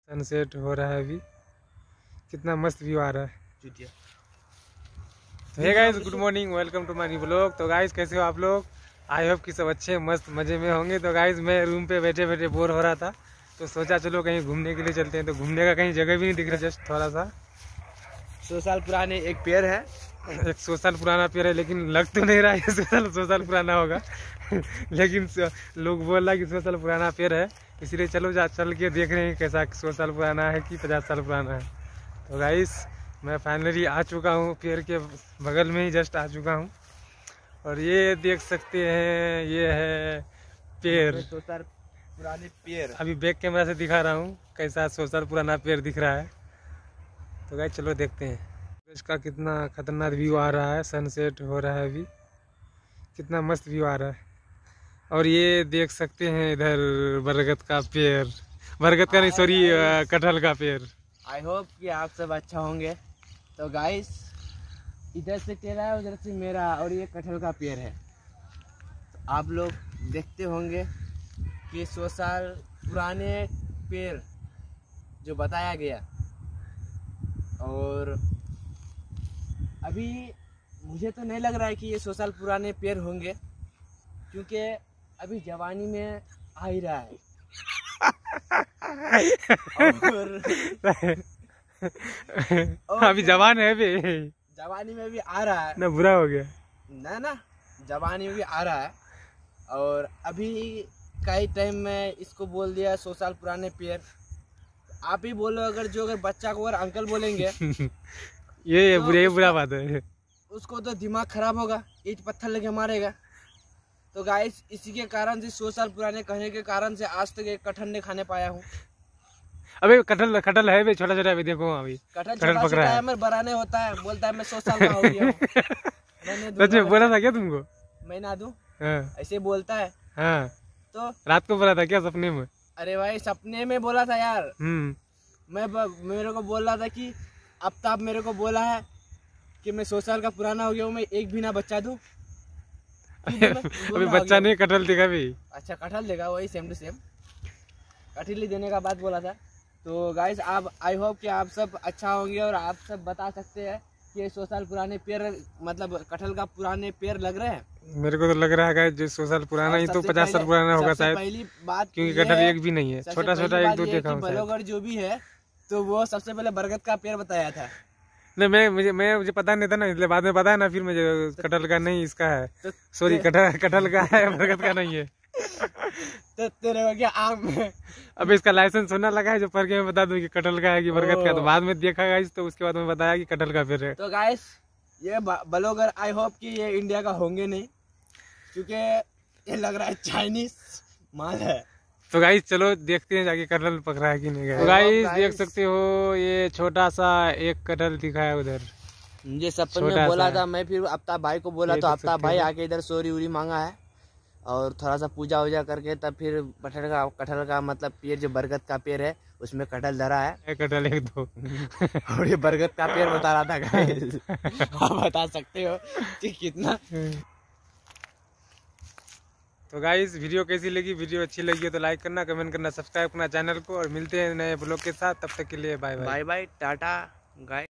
Sunset हो रहा है अभी, कितना मस्त व्यू आ रहा है। तो hey guys, good morning, welcome to my new blog. तो गाइस कैसे हो आप लोग? आई होप कि सब अच्छे मस्त मज़े में होंगे। तो गाइस मैं रूम पे बैठे बैठे बोर हो रहा था, तो सोचा चलो कहीं घूमने के लिए चलते हैं। तो घूमने का कहीं जगह भी नहीं दिख रहा, जस्ट थोड़ा सा 100 साल पुराने एक पेड़ है। 100 साल पुराना पेड़ है, लेकिन लग तो नहीं रहा है 100 साल पुराना होगा लेकिन लोग बोल रहा है कि 100 साल पुराना पेड़ है, इसलिए चलो चल के देख रहे हैं कैसा 100 साल पुराना है कि 50 साल पुराना है। तो गाइस मैं फाइनली आ चुका हूँ, पेड़ के बगल में ही जस्ट आ चुका हूँ। और ये देख सकते हैं, ये है पेड़, 100 साल पुराने पेड़। अभी बैक कैमरा से दिखा रहा हूँ कैसा 100 साल पुराना पेड़ दिख रहा है। तो गाइस चलो देखते हैं इसका कितना खतरनाक व्यू आ रहा है। सनसेट हो रहा है अभी, कितना मस्त व्यू आ रहा है। और ये देख सकते हैं इधर बरगद का पेड़, बरगद का नहीं सॉरी कटहल का पेड़। आई होप कि आप सब अच्छा होंगे। तो गाइस इधर से तेरा है, उधर से मेरा, और ये कटहल का पेड़ है। तो आप लोग देखते होंगे कि 100 साल पुराने पेड़ जो बताया गया। और अभी मुझे तो नहीं लग रहा है कि ये 100 साल पुराने पेड़ होंगे, क्योंकि अभी जवानी में आ ही रहा है। और अभी जवान है भी, जवानी में भी आ रहा है ना बुरा हो गया ना जवानी में भी आ रहा है। और अभी कई टाइम में इसको बोल दिया 100 साल पुराने पेड़। आप ही बोलो, अगर बच्चा को अगर अंकल बोलेंगे ये तो बुरा बात है, उसको तो दिमाग खराब होगा, ईंट पत्थर लेके मारेगा। तो गाइस इसी के कारण से 100 साल पुराने कहने के कारण से आज तक एक कटहल नहीं खाने पाया हूँ। अबे कटहल है भी छोटा छोटा, अभी देखो अभी कटहल पक रहा है, मैं बड़ा नहीं होता है, बोलता है मैं 100 साल का हो गया हूँ। सच में बोला था क्या तुमको? मैं ना दूं, हाँ। ऐसे बोलता है। हाँ। तो रात को बोला था क्या, सपने में? अरे भाई सपने में बोला था यार। मेरे को बोल रहा था कि आफ्ताब मेरे को बोला है कि मैं 100 साल का पुराना हो गया हूँ, मैं एक भी ना बच्चा दूं। अभी बच्चा नहीं, कटहल देगा भी। अच्छा कटहल देगा, वही सेम टू सेम कटहल ही देने का बात बोला था। तो गाइस आप आई होप कि आप सब अच्छा होंगे और आप सब बता सकते हैं कि 100 साल पुराने पेड़ मतलब कटहल का पुराने पेड़ लग रहे हैं। मेरे को तो लग रहा है जो 100 साल पुराना ही तो 50 साल पुराना होगा शायद। पहली बात क्योंकि कटहल एक भी नहीं है, छोटा छोटा एक दो देखा हूं। ब्लॉगर जो भी है तो वो सबसे पहले बरगद का पेड़ बताया था। नहीं मुझे पता नहीं था ना, इसलिए बाद में पता है ना फिर मुझे कटहल का नहीं इसका है, सॉरी कटहल का है, बरगद का नहीं है। तो तेरे को क्या आम अब इसका लाइसेंस होना लगा है, जो पढ़ के मैं बता दूं कि कटहल का है कि बरगद का। तो बाद में देखा गाइस, तो उसके बाद में बताया कि कटहल का पेड़ है। तो गाइस ये ब्लॉगर आई होप कि ये इंडिया का होंगे नहीं, क्योंकि ये लग रहा है चाइनीज माल है। तो गाइस चलो देखते हैं जाके कटहल पक रहा है कि नहीं। तो गाइस देख सकते हो ये छोटा सा एक कटहल दिखा है उधर। मुझे सपन में बोला था, मैं फिर आफ्ताब भाई को बोला तो आफ्ताब भाई आके इधर सोरी उरी मांगा है और थोड़ा सा पूजा वूजा करके तब फिर कटहल का मतलब पेड़ जो बरगद का पेड़ है उसमें कटहल धरा है। कटहल एक दो और ये बरगद का पेड़ बता रहा था गाइस। आप बता सकते हो कि कितना। तो गाइस वीडियो कैसी लगी? वीडियो अच्छी लगी है तो लाइक करना, कमेंट करना, सब्सक्राइब करना चैनल को। और मिलते हैं नए ब्लॉग के साथ, तब तक के लिए bye bye bye bye tata guys.